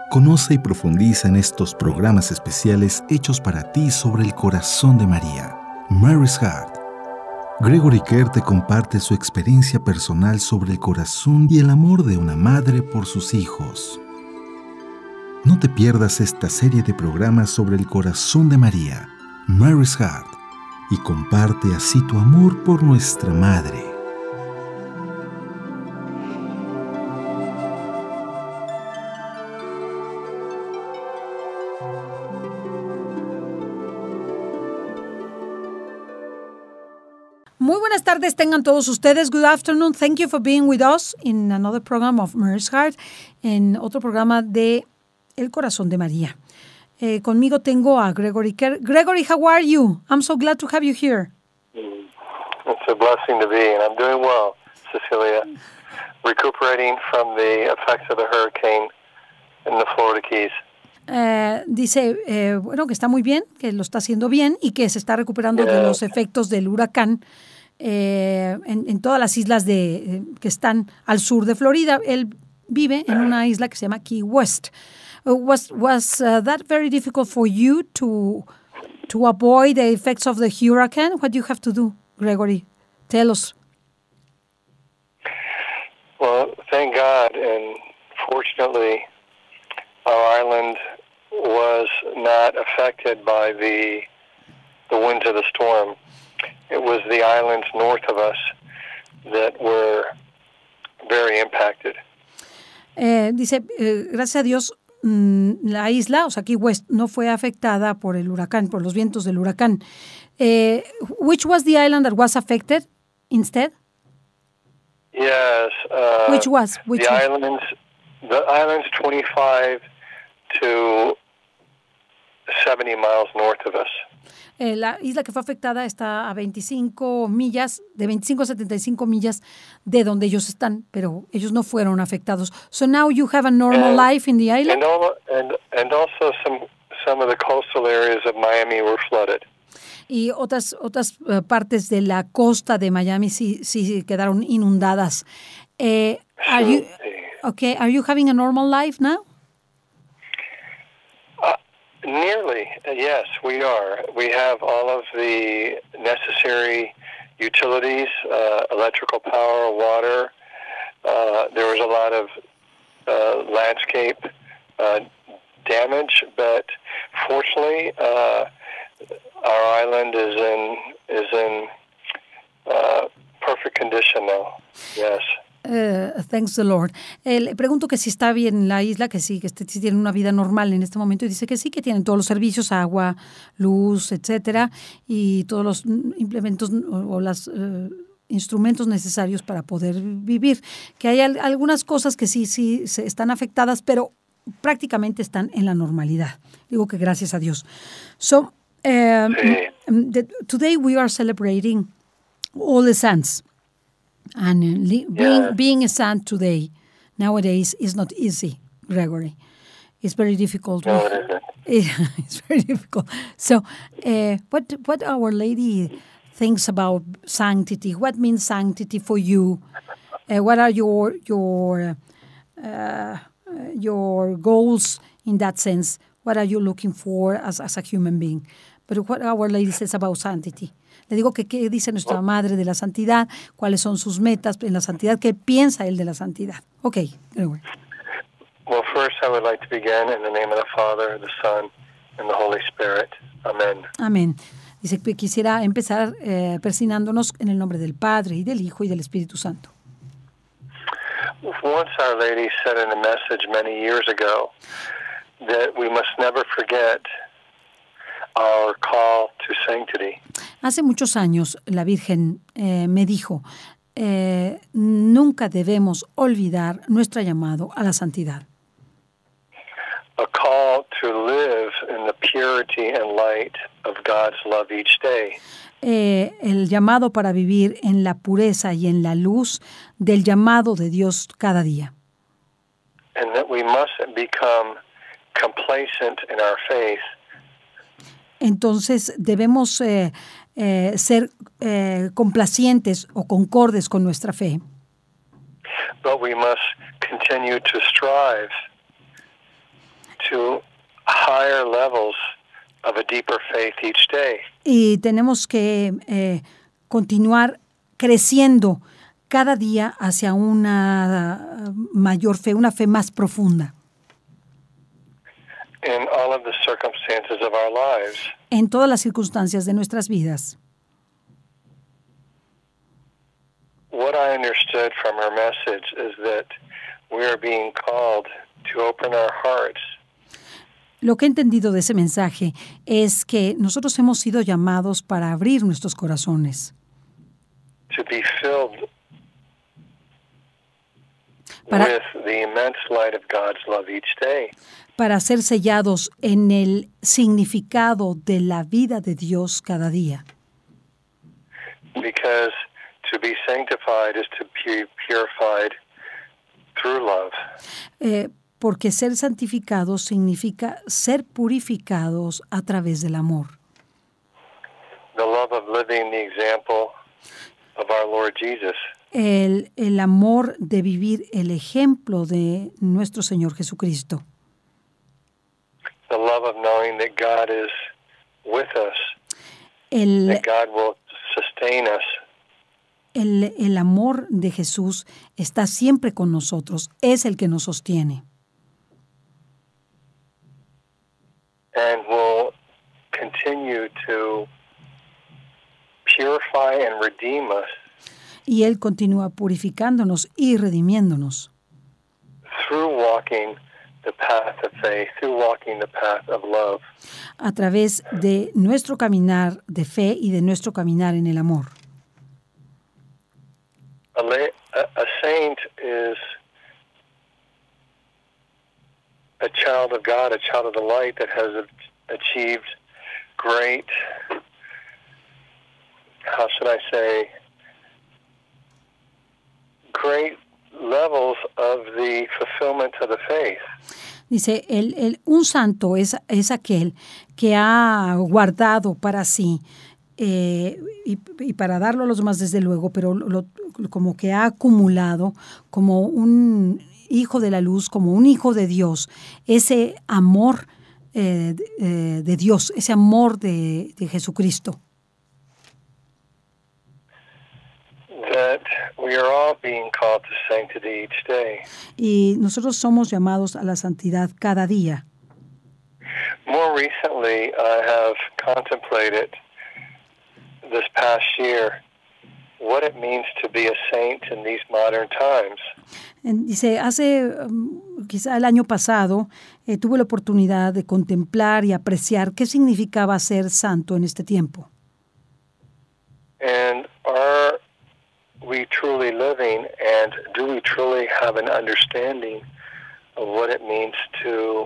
Conoce y profundiza en estos programas especiales hechos para ti sobre el corazón de María, Mary's Heart. Gregory Kerr te comparte su experiencia personal sobre el corazón y el amor de una madre por sus hijos. No te pierdas esta serie de programas sobre el corazón de María, Mary's Heart, y comparte así tu amor por nuestra Madre. Muy buenas tardes tengan todos ustedes. Good afternoon. Thank you for being with us in another program of Mary's Heart, en otro programa de El Corazón de María. Conmigo tengo a Gregory Kerr. Gregory, how are you? I'm so glad to have you here. It's a blessing to be, and I'm doing well, Cecilia. Recuperating from the effects of the hurricane in the Florida Keys. Dice, bueno, que está muy bien, que lo está haciendo bien y que se está recuperando de los efectos del huracán en todas las islas que están al sur de Florida. Él vive en una isla que se llama Key West. Was that very difficult for you to avoid the effects of the hurricane? What do you have to do, Gregory? Tell us. Well, thank God, and fortunately, our island was not affected by the winds of the storm. It was the islands north of us that were very impacted. Dice, gracias a Dios, la isla, o sea, Key West, no fue afectada por el huracán, por los vientos del huracán. Which was the island that was affected instead? Yes. Which was? The islands 25 to 70 miles north of us. La isla que fue afectada está a 25 millas, de 25 a 75 millas de donde ellos están, pero ellos no fueron afectados. So now you have a normal life in the island? And also some of the coastal areas of Miami were flooded. Y otras partes de la costa de Miami sí quedaron inundadas. Are you having a normal life now? Nearly, yes, we are. We have all of the necessary utilities, electrical power, water. There was a lot of landscape damage, but fortunately, our island is in perfect condition now. Yes. Thanks the Lord. Le pregunto que si está bien la isla, que sí tienen una vida normal en este momento, y dice que sí, que tienen todos los servicios, agua, luz, etcétera, y todos los implementos o los instrumentos necesarios para poder vivir. Que hay algunas cosas que sí están afectadas, pero prácticamente están en la normalidad. Digo que gracias a Dios. So, today we are celebrating All the Saints. And being a saint today, nowadays, is not easy, Gregory. It's very difficult. No, it isn't. It's very difficult. So, what Our Lady thinks about sanctity? What means sanctity for you? What are your goals in that sense? What are you looking for as a human being? But what Our Lady says about sanctity. Le digo que qué dice nuestra Madre de la Santidad, cuáles son sus metas en la santidad, qué piensa él de la santidad. Okay, Gregory. Well, first I would like to begin in the name of the Father, the Son, and the Holy Spirit. Amen. Amén. Dice que quisiera empezar persignándonos en el nombre del Padre, y del Hijo, y del Espíritu Santo. Once Our Lady said in a message many years ago that we must never forget our call to sanctity. Hace muchos años la Virgen me dijo, nunca debemos olvidar nuestro llamado a la santidad. A call to live in the purity and light of God's love each day. El llamado para vivir en la pureza y en la luz del llamado de Dios cada día. And that we mustn't become complacent in our faith. Entonces debemos ser complacientes o concordes con nuestra fe. But we must continue to strive to higher levels of a deeper faith each day. Y tenemos que continuar creciendo cada día hacia una mayor fe, una fe más profunda. In all of the circumstances of our lives. En todas las circunstancias de nuestras vidas. What I understood from her message is that we are being called to open our hearts. Lo que he entendido de ese mensaje es que nosotros hemos sido llamados para abrir nuestros corazones. To be filled Para- with the immense light of God's love each day. Para ser sellados en el significado de la vida de Dios cada día. Because to be sanctified is to be purified through love. Porque ser santificados significa ser purificados a través del amor. The love of living the example of our Lord Jesus. El amor de vivir el ejemplo de nuestro Señor Jesucristo. The love of knowing that God is with us, El, that God will sustain us. el amor de Jesús está siempre con nosotros, es el que nos sostiene. And will continue to purify and redeem us Y Él continúa purificándonos y redimiéndonos through walking the path of faith, through walking the path of love. a través de nuestro caminar de fe y de nuestro caminar en el amor. A saint is a child of God, a child of the light that has achieved great, how should I say, great levels of the fulfillment of the faith. Dice, un santo es aquel que ha guardado para sí, y para darlo a los demás desde luego, pero como que ha acumulado como un hijo de la luz, como un hijo de Dios, ese amor de Dios, ese amor de Jesucristo. That we are all being called to sanctity each day. Y nosotros somos llamados a la santidad cada día. More recently, I have contemplated this past year what it means to be a saint in these modern times. Dice, quizá el año pasado, tuve la oportunidad de contemplar y apreciar qué significaba ser santo en este tiempo. And are we truly living, and do we truly have an understanding of what it means to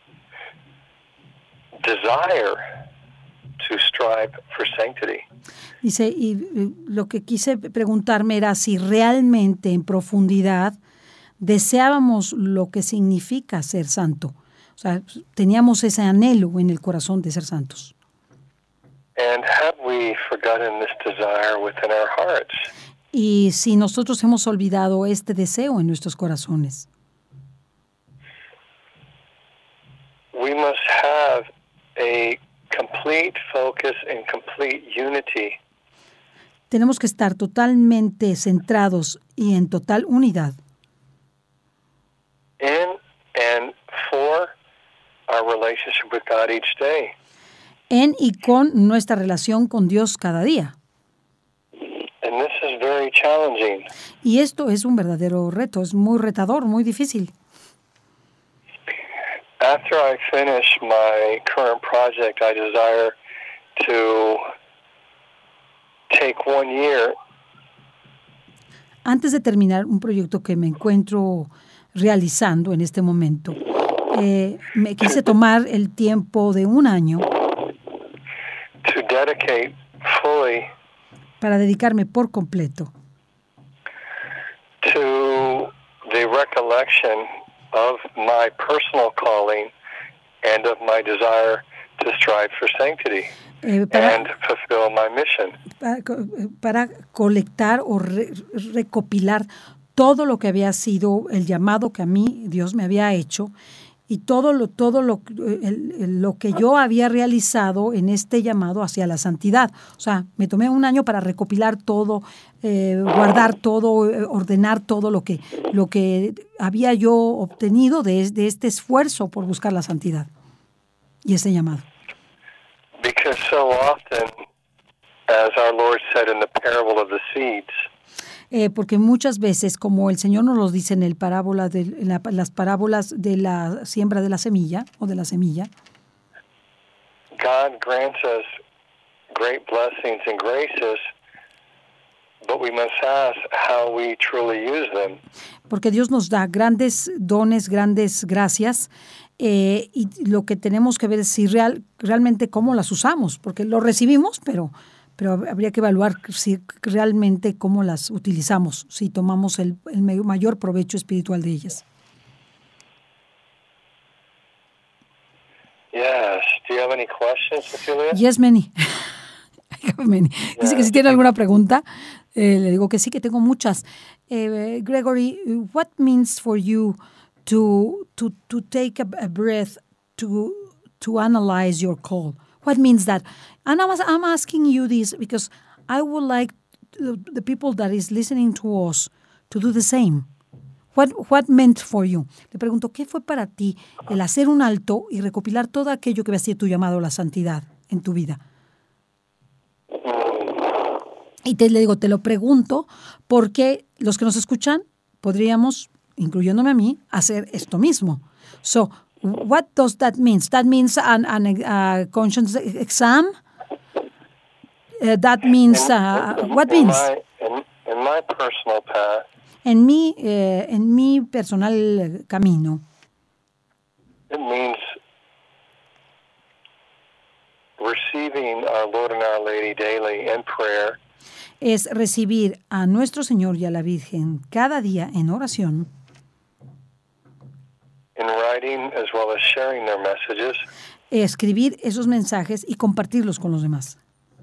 desire to strive for sanctity? Dice, y lo que quise preguntarme era si realmente en profundidad deseábamos lo que significa ser santo. O sea, teníamos ese anhelo en el corazón de ser santos. And have we forgotten this desire within our hearts? Y si nosotros hemos olvidado este deseo en nuestros corazones. We must have a complete focus and complete unity Tenemos que estar totalmente centrados y en total unidad in and for our relationship with God each day. en y con nuestra relación con Dios cada día. And this is very challenging. Y esto es un verdadero reto, es muy retador, muy difícil. After I finish my current project, I desire to take 1 year Antes de terminar un proyecto que me encuentro realizando en este momento, me quise tomar el tiempo de 1 año to dedicate fully para dedicarme por completo to the recollection of my personal calling and of my desire to strive for sanctity and fulfill my mission. para colectar o recopilar todo lo que había sido el llamado que a mí Dios me había hecho y todo lo que yo había realizado en este llamado hacia la santidad. O sea, me tomé un año para recopilar todo, guardar todo, ordenar todo lo que había yo obtenido de este esfuerzo por buscar la santidad y ese llamado. Because so often, as our Lord said in the parable of the seeds, porque muchas veces, como el Señor nos lo dice en las parábolas de la siembra de la semilla o de la semilla, God grants us great blessings and graces, but we must ask how we truly use them. Porque Dios nos da grandes dones, grandes gracias, y lo que tenemos que ver es si realmente cómo las usamos, porque lo recibimos, pero habría que evaluar si realmente cómo las utilizamos, si tomamos el mayor provecho espiritual de ellas. Yes. Do you have any questions, Cecilia? Yes, many. I have many. Dice que si tiene alguna pregunta, le digo que sí, que tengo muchas. Gregory, what means for you to take a breath to analyze your call? What means that? And I'm asking you this because I would like the people that is listening to us to do the same. What meant for you? Le pregunto, ¿qué fue para ti el hacer un alto y recopilar todo aquello que había sido tu llamado a la santidad en tu vida? Y le digo, te lo pregunto porque los que nos escuchan podríamos, incluyéndome a mí, hacer esto mismo. So, what does that mean? That means a conscience exam? That means, what means? In my personal path, en mi personal camino. It means receiving our Lord and Our Lady daily in prayer. Es recibir a nuestro Señor y a la Virgen cada día en oración. In writing as well as sharing their messages. Escribir esos mensajes y compartirlos con los demás.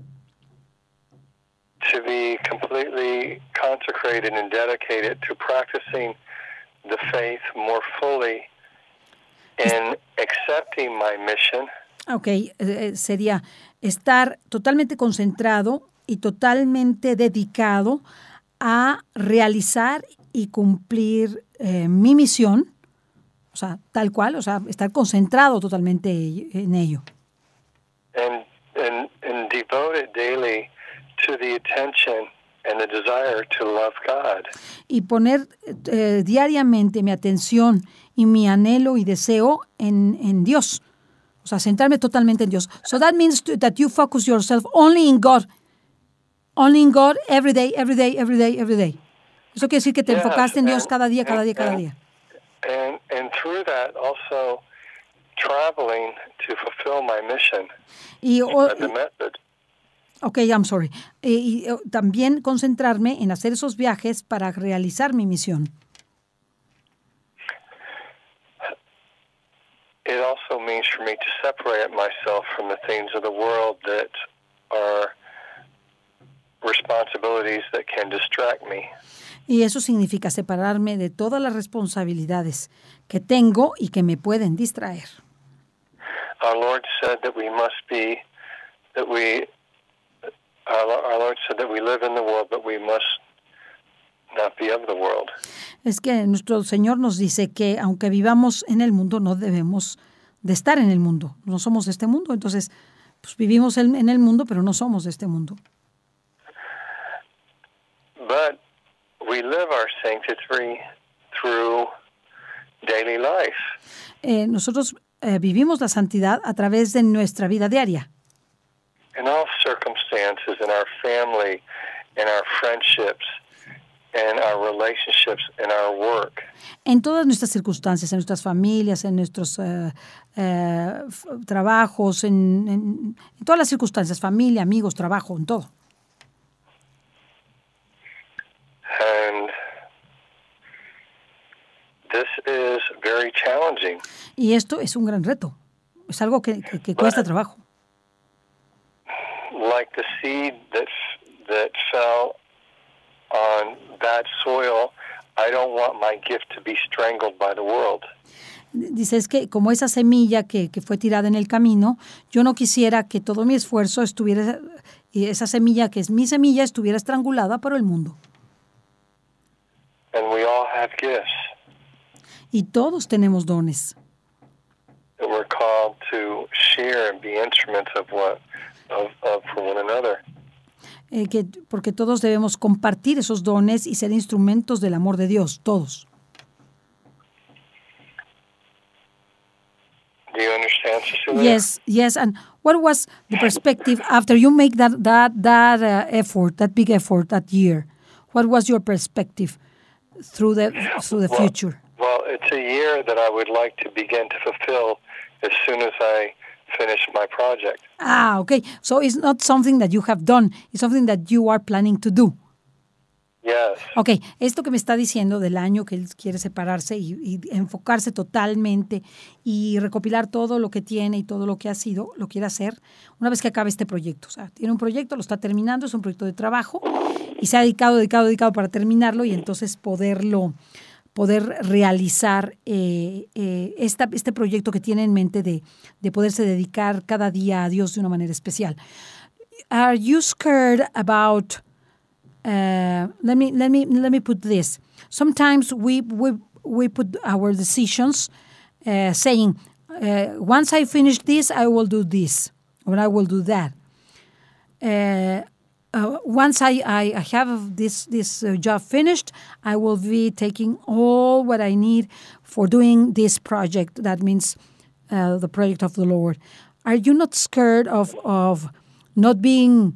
To be completely consecrated and dedicated to practicing the faith more fully and accepting my mission. Okay, sería estar totalmente concentrado y totalmente dedicado a realizar y cumplir mi misión, o sea, tal cual, o sea, estar concentrado totalmente en ello. And devoted daily to the attention and the desire to love God. Y poner diariamente mi atención y mi anhelo y deseo en Dios. O sea, centrarme totalmente en Dios. So that means that you focus yourself only in God. Only in God every day, every day, every day, every day. Eso quiere decir que te enfocaste en Dios cada día, cada día, cada día. And through that also traveling to fulfill my mission. The method. Okay, I'm sorry. Y también concentrarme en hacer esos viajes para realizar mi misión. It also means for me to separate myself from the things of the world that are responsibilities that can distract me. Y eso significa separarme de todas las responsabilidades que tengo y que me pueden distraer. Our Lord said that we must be, our Lord said that we live in the world, but we must not be of the world. Es que nuestro Señor nos dice que aunque vivamos en el mundo, no debemos de estar en el mundo. No somos de este mundo, entonces pues vivimos en el mundo, pero no somos de este mundo. But we live our sanctity through daily life. Nosotros vivimos la santidad a través de nuestra vida diaria. In all circumstances, in our family, in our friendships, in our relationships, in our work. En todas nuestras circunstancias, en nuestras familias, en nuestros trabajos, en todas las circunstancias, familia, amigos, trabajo, en todo. And this is very challenging. Y esto es un gran reto. Es algo que cuesta trabajo. Like the seed that fell on bad soil, I don't want my gift to be strangled by the world. Dice, es que como esa semilla que fue tirada en el camino, yo no quisiera que todo mi esfuerzo estuviera, y esa semilla que es mi semilla, estuviera estrangulada por el mundo. And we all have gifts Y todos tenemos dones. that we're called to share and be instruments of for one another. Porque todos debemos compartir esos dones y ser instrumentos del amor de Dios, todos. Do you understand, Cecilia? Yes. And what was the perspective after you make that effort, that big effort that year? What was your perspective through the future? Well, it's a year that I would like to begin to fulfill as soon as I finish my project. Okay. So it's not something that you have done. It's something that you are planning to do. Yes. Ok, esto que me está diciendo del año que él quiere separarse y enfocarse totalmente y recopilar todo lo que tiene y todo lo que ha sido, lo quiere hacer una vez que acabe este proyecto. O sea, tiene un proyecto, lo está terminando, es un proyecto de trabajo y se ha dedicado para terminarlo y entonces poder realizar este proyecto que tiene en mente de poderse dedicar cada día a Dios de una manera especial. Are you scared about... let me put this. Sometimes we put our decisions saying, once I finish this, I will do this, or I will do that. Once I have this job finished, I will be taking all what I need for doing this project. That means the project of the Lord. Are you not scared of not being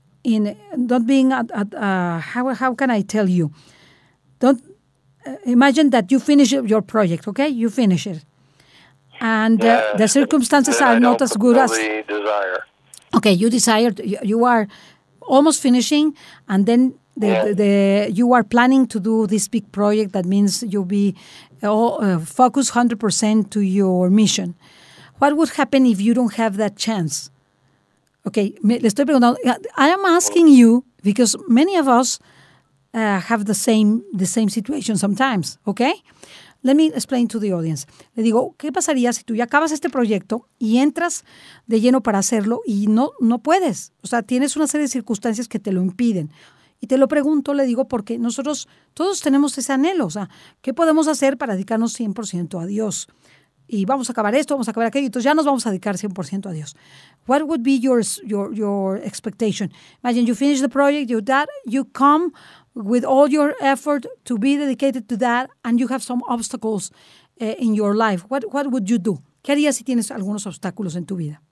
how can I tell you? Don't imagine that you finish your project, okay? You finish it. And the circumstances are not as good as... Desire. Okay, you are almost finishing, and then you are planning to do this big project. That means you'll be focused 100% to your mission. What would happen if you don't have that chance? Okay, le estoy preguntando. I am asking you because many of us have the same situation sometimes. Okay, let me explain to the audience. Le digo, ¿qué pasaría si tú ya acabas este proyecto y entras de lleno para hacerlo y no puedes? O sea, tienes una serie de circunstancias que te lo impiden. Y te lo pregunto, le digo, porque nosotros todos tenemos ese anhelo. O sea, ¿qué podemos hacer para dedicarnos 100% a Dios? Y vamos a acabar esto, vamos a acabar aquello, entonces ya nos vamos a dedicar 100% a Dios. What would be your expectation? Imagine you finish the project, you come with all your effort to be dedicated to that, and you have some obstacles in your life. What would you do? ¿Qué harías si tienes algunos obstáculos en tu vida?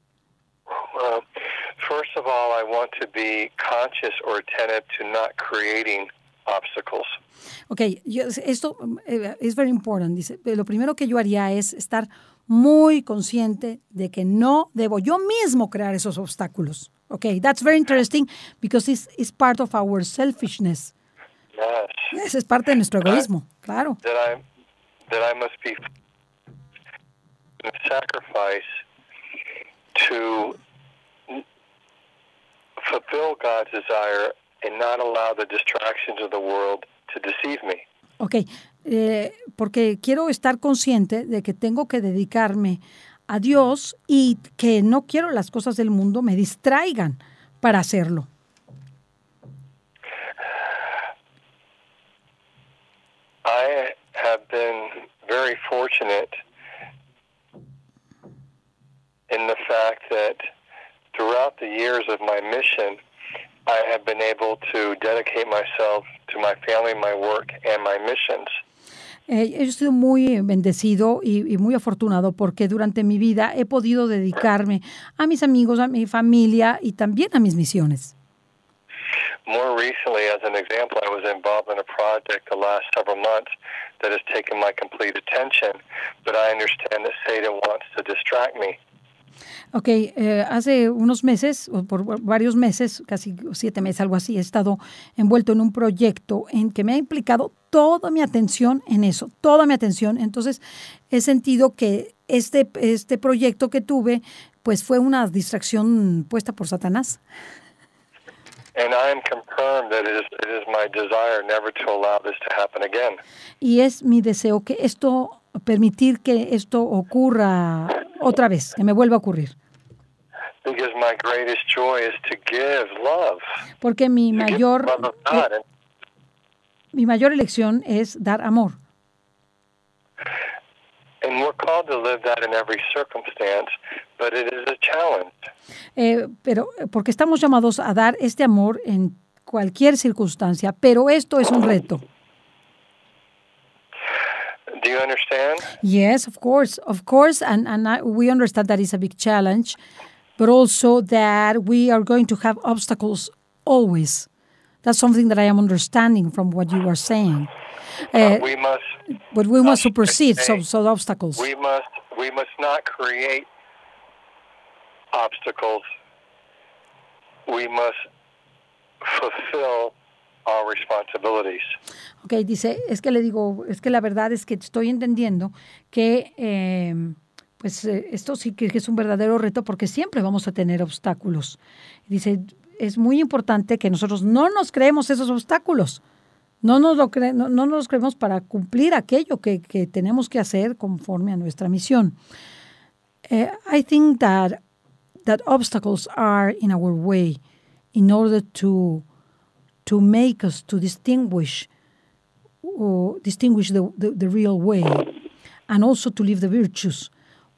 First of all, I want to be conscious or attentive to not creating obstacles. Okay, esto es very important. Dice, lo primero que yo haría es estar muy consciente de que no debo yo mismo crear esos obstáculos. Okay, that's very interesting because it's part of our selfishness. Yes. Es parte de nuestro egoísmo, claro. That I must be sacrifice to fulfill God's desire and not allow the distractions of the world to deceive me. Okay, porque quiero estar consciente de que tengo que dedicarme a Dios y que no quiero las cosas del mundo me distraigan para hacerlo. I have been very fortunate in the fact that throughout the years of my mission, I have been able to dedicate myself to my family, my work, and my missions. He sido muy bendecido y muy afortunado porque durante mi vida he podido dedicarme a mis amigos, a mi familia y también a mis misiones. More recently, as an example, I was involved in a project the last several months that has taken my complete attention, but I understand that Satan wants to distract me. Okay, hace unos meses, o por varios meses, casi 7 meses, algo así, he estado envuelto en un proyecto en que me ha implicado toda mi atención en eso, toda mi atención. Entonces, he sentido que este proyecto que tuve, pues fue una distracción puesta por Satanás. And I am confirmed that it is my desire never to allow this to happen again. Y es mi deseo que esto permitir que esto ocurra otra vez, que me vuelva a ocurrir? Because my greatest joy is to give love. Porque mi To give mayor, the love of God. And mi mayor elección es dar amor. And we're called to live that in every circumstance, but it is a challenge. Pero porque estamos llamados a dar este amor en cualquier circunstancia, pero esto es un reto. Do you understand? Yes, of course, and we understand that it's a big challenge, but also that we are going to have obstacles always. That's something that I am understanding from what you are saying. We must. But we must supersede some obstacles. We must not create obstacles. We must fulfill our responsibilities. Okay, dice, es que la verdad es que estoy entendiendo que esto sí que es un verdadero reto porque siempre vamos a tener obstáculos. Dice, es muy importante que nosotros no nos creemos esos obstáculos. No nos lo creemos para cumplir aquello que tenemos que hacer conforme a nuestra misión. I think that obstacles are in our way in order to make us to distinguish the real way and also to live the virtues.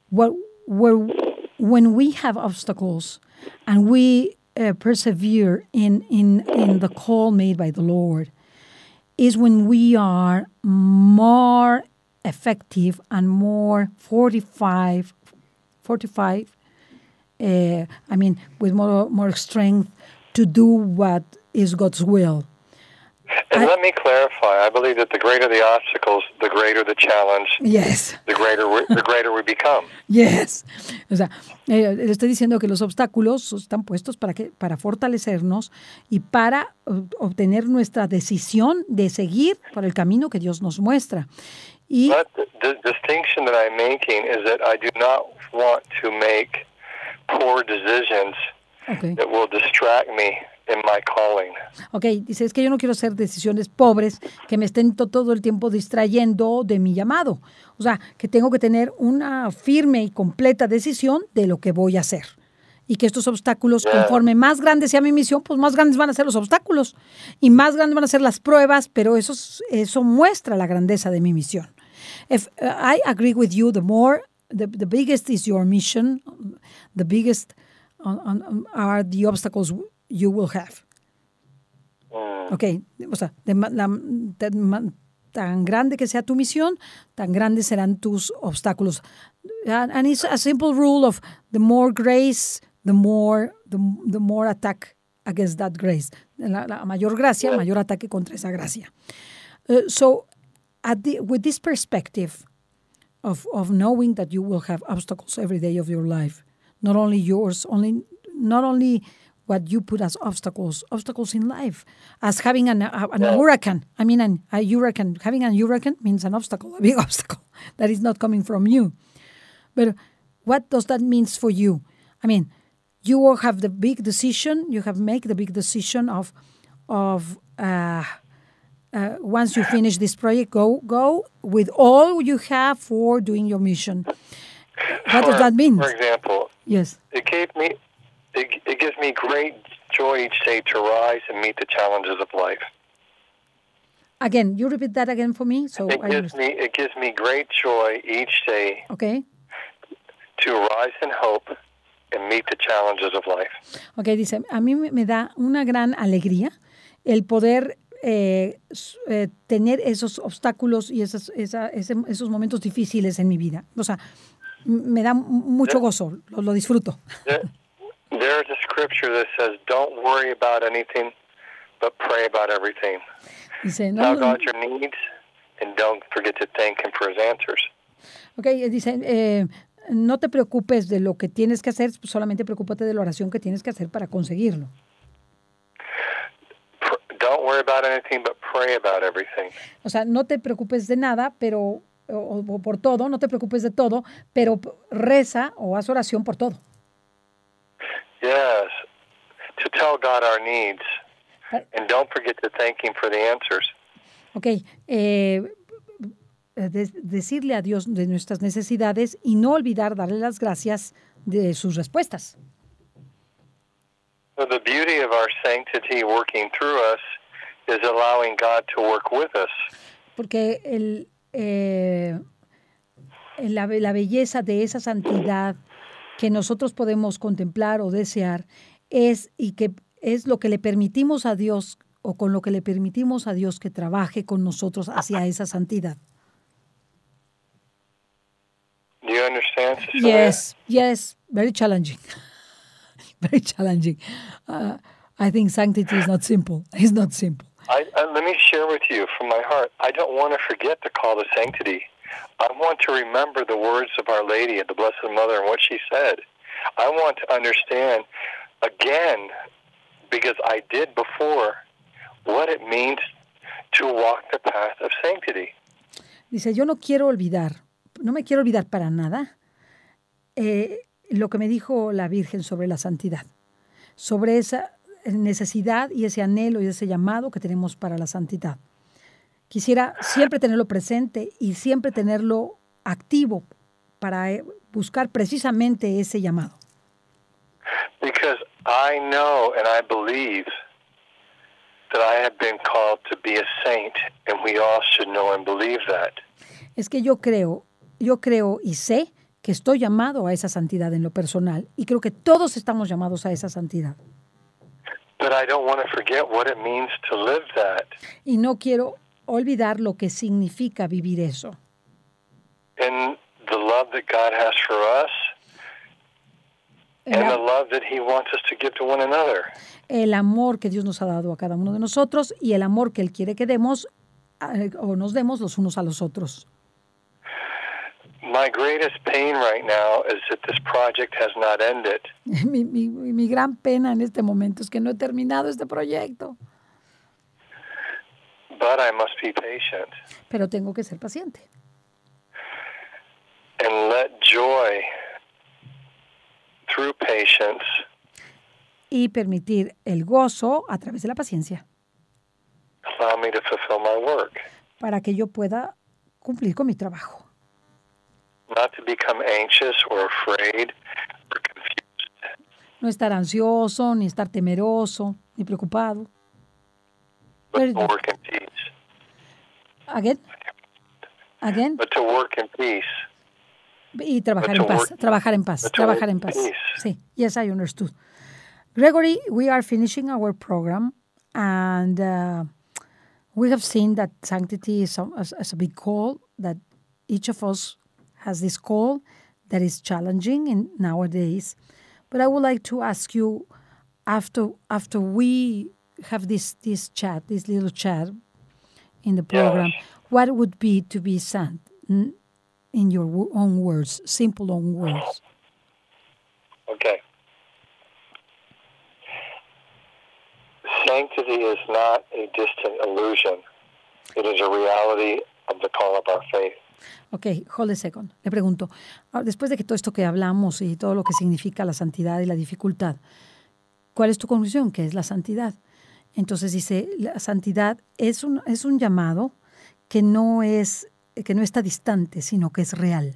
When we have obstacles and we persevere in the call made by the Lord, is when we are more effective and more fortified, with more strength to do what is God's will. And let me clarify. I believe that the greater the obstacles, the greater the challenge. Yes. The greater we become. Yes. O sea, le estoy diciendo que los obstáculos están puestos para fortalecernos y para obtener nuestra decisión de seguir por el camino que Dios nos muestra. But the distinction that I'm making is that I do not want to make poor decisions that will distract me in my calling. Okay, dice, es que yo no quiero hacer decisiones pobres que me estén todo el tiempo distrayendo de mi llamado. O sea, que tengo que tener una firme y completa decisión de lo que voy a hacer. Y que estos obstáculos, conforme más grande sea mi misión, pues más grandes van a ser los obstáculos. Y más grandes van a ser las pruebas, pero eso muestra la grandeza de mi misión. If I agree with you, the biggest is your mission, the biggest are the obstacles you will have. Okay, o sea, tan grande que sea tu misión, tan grandes serán tus obstáculos. And it's a simple rule of the more grace, the more attack against that grace. La mayor gracia, mayor ataque contra esa gracia. So, with this perspective of knowing that you will have obstacles every day of your life, not only yours, not only what you put as obstacles in life, as having an hurricane. I mean, a hurricane. Having a hurricane means an obstacle, a big obstacle that is not coming from you. But what does that mean for you? I mean, you will have the big decision. You have make the big decision of once you finish this project, go with all you have for doing your mission. What does that mean? For example, yes, it gives me great joy each day to rise and meet the challenges of life. Again, you repeat that again for me. So it gives me great joy each day. Okay. To rise in hope and meet the challenges of life. Okay, dice, a mí me da una gran alegría el poder tener esos obstáculos y esos momentos difíciles en mi vida. O sea, me da mucho gozo, lo disfruto. There's a scripture that says, "Don't worry about anything, but pray about everything." Dice, Tell God your needs, and don't forget to thank Him for His answers. Okay, dice, no te preocupes de lo que tienes que hacer, solamente preocúpate de la oración que tienes que hacer para conseguirlo. Don't worry about anything, but pray about everything. O sea, no te preocupes de nada, pero o por todo, no te preocupes de todo, pero reza o haz oración por todo. Yes, to tell God our needs, and don't forget to thank Him for the answers. Okay, decirle a Dios de nuestras necesidades y no olvidar darle las gracias de sus respuestas. So the beauty of our sanctity working through us is allowing God to work with us. Porque la belleza de esa santidad que nosotros podemos contemplar o desear es lo que le permitimos a Dios, o con lo que le permitimos a Dios que trabaje con nosotros hacia esa santidad. Do you understand, Cecilia? Yes, very challenging. Very challenging. I think sanctity is not simple. It's not simple. Let me share with you from my heart. I don't want to forget the call to sanctity. I want to remember the words of Our Lady and the Blessed Mother and what she said. I want to understand again, because I did before, what it means to walk the path of sanctity. Dice, yo no me quiero olvidar para nada lo que me dijo la Virgen sobre la santidad, sobre esa necesidad y ese anhelo y ese llamado que tenemos para la santidad. Quisiera siempre tenerlo presente y siempre tenerlo activo para buscar precisamente ese llamado. Because I know and I believe that I have been called to be a saint, and we all should know and believe that. Es que yo creo y sé que estoy llamado a esa santidad en lo personal, y creo que todos estamos llamados a esa santidad. But I don't want to forget what it means to live that. Y no quiero olvidar lo que significa vivir eso. And the love that God has for us, and the love that He wants us to give to one another. El amor que Dios nos ha dado a cada uno de nosotros y el amor que Él quiere que demos o nos demos los unos a los otros. My greatest pain right now is that this project has not ended. Mi gran pena en este momento es que no he terminado este proyecto. But I must be patient. Pero tengo que ser paciente. And let joy through patience y permitir el gozo a través de la paciencia allow me to fulfill my work. Para que yo pueda cumplir con mi trabajo. Not to become anxious or afraid or confused. No estar ansioso, ni estar temeroso, ni preocupado. But to work in peace. Again? But to work in peace. Y trabajar en paz. Sí, yes, I understood. Gregory, we are finishing our program, and we have seen that sanctity is a big call, that each of us has this call that is challenging nowadays. But I would like to ask you, after we have this little chat in the program, yes, what would be to be sant in your own words, simple own words? Okay. Sanctity is not a distant illusion. It is a reality of the call of our faith. Ok, hold a second. Le pregunto, después de que todo esto que hablamos y todo lo que significa la santidad y la dificultad, ¿cuál es tu conclusión? ¿Qué es la santidad? Entonces dice, la santidad es un llamado que no está distante, sino que es real.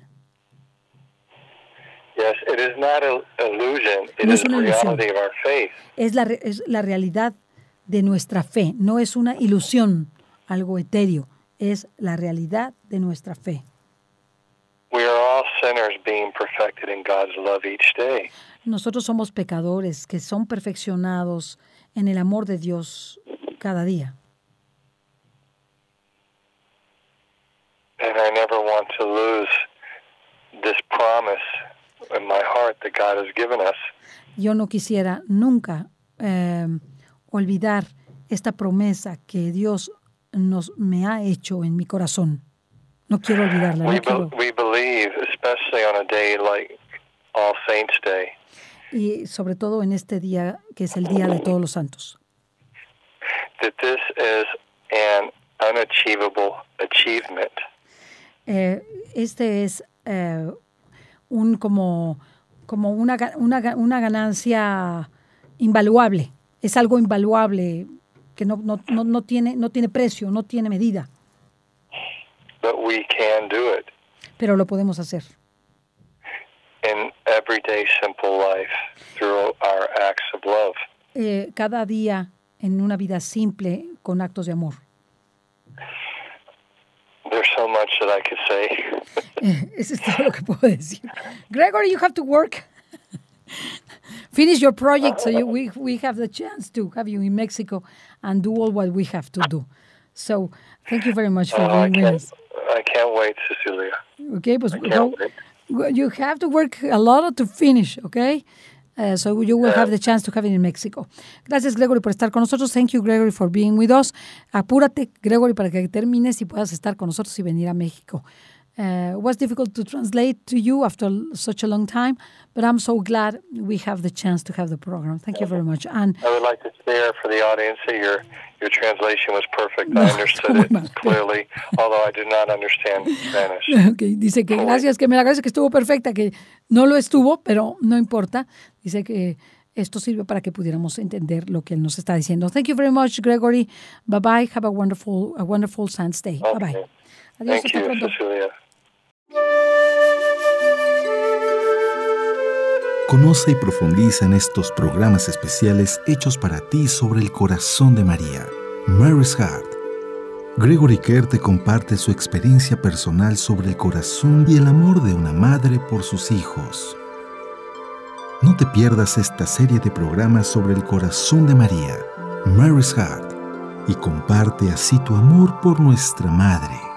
Yes, it is not an illusion. It No is es the una ilusión. reality of our faith. Es la realidad de nuestra fe. No es una ilusión, algo etéreo. Es la realidad de nuestra fe. We are all sinners being perfected in God's love each day. Nosotros somos pecadores que son perfeccionados en el amor de Dios cada día. And I never want to lose this promise in my heart that God has given us. Yo no quisiera nunca olvidar esta promesa que Dios me ha hecho en mi corazón. No quiero olvidarla. We believe, especially on a day like All Saints' Day, y sobre todo en este día que es el Día de Todos los Santos, that this is an unachievable achievement. Este es como una ganancia invaluable. Es algo invaluable que no tiene precio, no tiene medida. but we can do it Pero lo podemos hacer in everyday simple life through our acts of love. cada día en una vida simple con actos de amor. There's so much that I could say. Eso es todo lo que puedo decir. Gregory, you have to work. Finish your project so we have the chance to have you in Mexico and do all what we have to do. So, thank you very much for being with us. I can't wait, Cecilia. Okay, pues I can't wait. you have to work a lot to finish, okay? So you will have the chance to have it in Mexico. Gracias, Gregory, por estar con nosotros. Thank you, Gregory, for being with us. Apúrate, Gregory, para que termines y puedas estar con nosotros y venir a México. It was difficult to translate to you after such a long time, but I'm so glad we have the chance to have the program. Thank you very much. And I would like to share for the audience that your translation was perfect. I understood it clearly, although I did not understand Spanish. Okay, dice que gracias, que me agradece que estuvo perfecta, que no lo estuvo, pero no importa. Dice que esto sirve para que pudiéramos entender lo que él nos está diciendo. Thank you very much, Gregory. Bye-bye. Have a wonderful Science Day. Okay. Bye-bye. Adiós, Thank hasta you, pronto. Cecilia. Conoce y profundiza en estos programas especiales hechos para ti sobre el corazón de María, Mary's Heart. Gregory Kerr te comparte su experiencia personal sobre el corazón y el amor de una madre por sus hijos. No te pierdas esta serie de programas sobre el corazón de María, Mary's Heart, y comparte así tu amor por nuestra Madre.